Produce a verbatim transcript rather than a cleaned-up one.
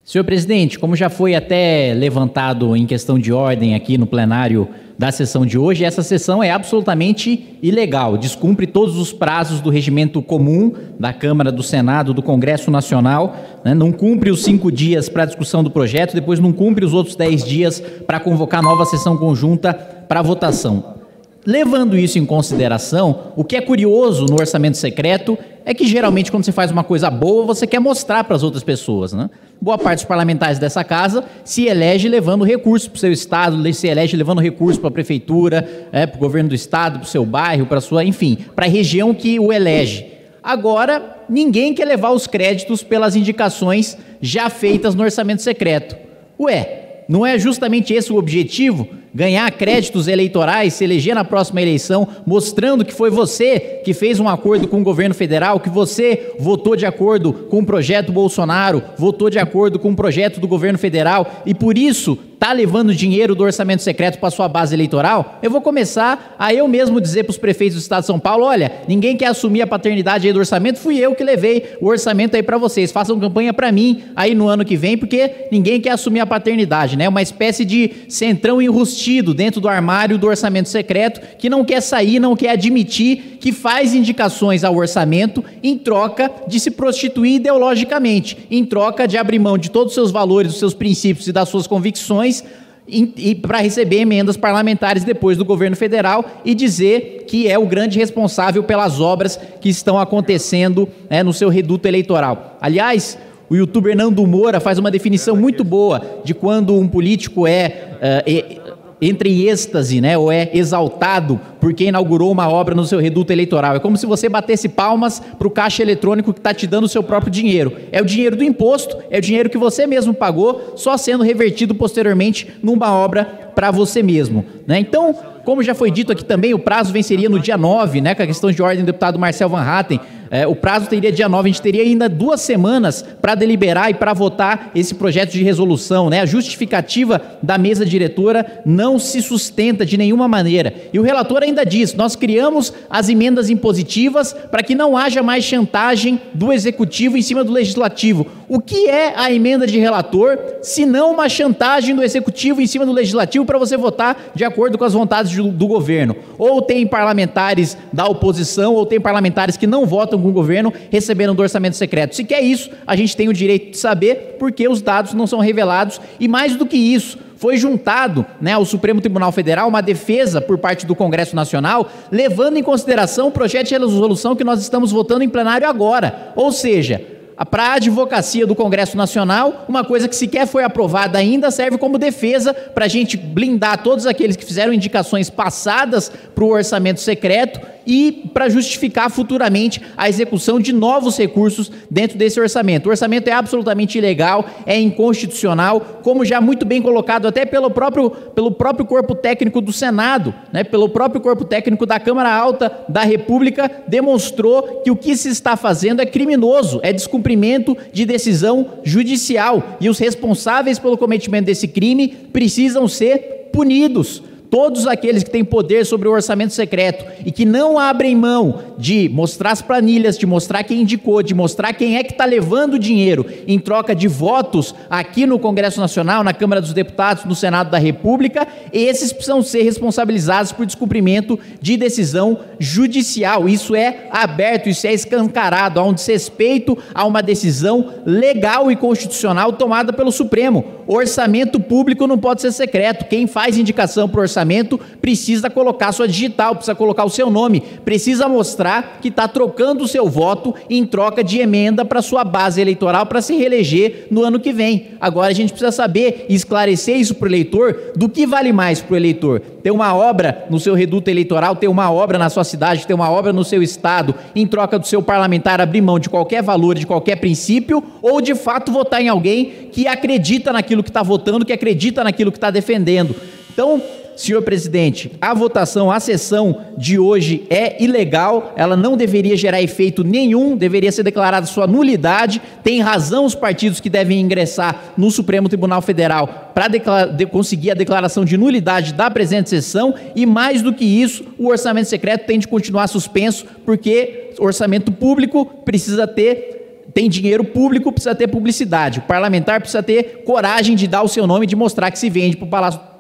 Senhor presidente, como já foi até levantado em questão de ordem aqui no plenário da sessão de hoje, essa sessão é absolutamente ilegal, descumpre todos os prazos do regimento comum da Câmara, do Senado, do Congresso Nacional, né? Não cumpre os cinco dias para a discussão do projeto, depois não cumpre os outros dez dias para convocar nova sessão conjunta para votação. Levando isso em consideração, o que é curioso no orçamento secreto é que geralmente quando você faz uma coisa boa, você quer mostrar para as outras pessoas, né? Boa parte dos parlamentares dessa casa se elege levando recursos para o seu estado, se elege levando recursos para a prefeitura, é, para o governo do estado, para o seu bairro, para a sua, enfim, para a região que o elege. Agora, ninguém quer levar os créditos pelas indicações já feitas no orçamento secreto. Ué, não é justamente esse o objetivo? Ganhar créditos eleitorais, se eleger na próxima eleição, mostrando que foi você que fez um acordo com o governo federal, que você votou de acordo com o projeto Bolsonaro, votou de acordo com o projeto do governo federal e por isso está levando dinheiro do orçamento secreto para sua base eleitoral? Eu vou começar a eu mesmo dizer para os prefeitos do estado de São Paulo, olha, ninguém quer assumir a paternidade aí do orçamento, fui eu que levei o orçamento aí para vocês, façam campanha para mim aí no ano que vem, porque ninguém quer assumir a paternidade, né? Uma espécie de centrão enrustido dentro do armário do orçamento secreto, que não quer sair, não quer admitir que faz indicações ao orçamento em troca de se prostituir ideologicamente, em troca de abrir mão de todos os seus valores, dos seus princípios e das suas convicções e para receber emendas parlamentares depois do governo federal e dizer que é o grande responsável pelas obras que estão acontecendo, né, no seu reduto eleitoral. Aliás, o youtuber Nando Moura faz uma definição muito boa de quando um político é... Uh, é entra em êxtase, né, ou é exaltado porque inaugurou uma obra no seu reduto eleitoral. É como se você batesse palmas para o caixa eletrônico que está te dando o seu próprio dinheiro. É o dinheiro do imposto, é o dinheiro que você mesmo pagou, só sendo revertido posteriormente numa obra para você mesmo, né? Então, como já foi dito aqui também, o prazo venceria no dia nove, né, com a questão de ordem do deputado Marcel Van Hatten. É, o prazo teria dia nove, a gente teria ainda duas semanas para deliberar e para votar esse projeto de resolução, né? A justificativa da mesa diretora não se sustenta de nenhuma maneira. E o relator ainda diz, nós criamos as emendas impositivas para que não haja mais chantagem do executivo em cima do legislativo. O que é a emenda de relator, se não uma chantagem do executivo em cima do legislativo para você votar de acordo com as vontades do, do governo? Ou tem parlamentares da oposição, ou tem parlamentares que não votam com o governo recebendo do orçamento secreto. Se quer isso, a gente tem o direito de saber porque os dados não são revelados e mais do que isso, foi juntado, né, ao Supremo Tribunal Federal uma defesa por parte do Congresso Nacional, levando em consideração o projeto de resolução que nós estamos votando em plenário agora. Ou seja, para a advocacia do Congresso Nacional, uma coisa que sequer foi aprovada ainda serve como defesa para a gente blindar todos aqueles que fizeram indicações passadas para o orçamento secreto e para justificar futuramente a execução de novos recursos dentro desse orçamento. O orçamento é absolutamente ilegal, é inconstitucional, como já muito bem colocado até pelo próprio, pelo próprio corpo técnico do Senado, né, pelo próprio corpo técnico da Câmara Alta da República, demonstrou que o que se está fazendo é criminoso, é descumprimento de decisão judicial e os responsáveis pelo cometimento desse crime precisam ser punidos. Todos aqueles que têm poder sobre o orçamento secreto e que não abrem mão de mostrar as planilhas, de mostrar quem indicou, de mostrar quem é que está levando o dinheiro em troca de votos aqui no Congresso Nacional, na Câmara dos Deputados, no Senado da República, esses precisam ser responsabilizados por descumprimento de decisão judicial. Isso é aberto, isso é escancarado, há um desrespeito a uma decisão legal e constitucional tomada pelo Supremo. Orçamento público não pode ser secreto. Quem faz indicação para o orçamento precisa colocar sua digital, precisa colocar o seu nome, precisa mostrar que está trocando o seu voto em troca de emenda para sua base eleitoral para se reeleger no ano que vem. Agora a gente precisa saber e esclarecer isso para o eleitor, do que vale mais para o eleitor. Ter uma obra no seu reduto eleitoral, ter uma obra na sua cidade, ter uma obra no seu estado, em troca do seu parlamentar abrir mão de qualquer valor, de qualquer princípio, ou de fato votar em alguém que acredita naquilo que está votando, que acredita naquilo que está defendendo. Então, senhor presidente, a votação, a sessão de hoje é ilegal, ela não deveria gerar efeito nenhum, deveria ser declarada sua nulidade. Tem razão os partidos que devem ingressar no Supremo Tribunal Federal para conseguir a declaração de nulidade da presente sessão e, mais do que isso, o orçamento secreto tem de continuar suspenso porque o orçamento público precisa ter tem dinheiro público, precisa ter publicidade. O parlamentar precisa ter coragem de dar o seu nome e de mostrar que se vende para o Palácio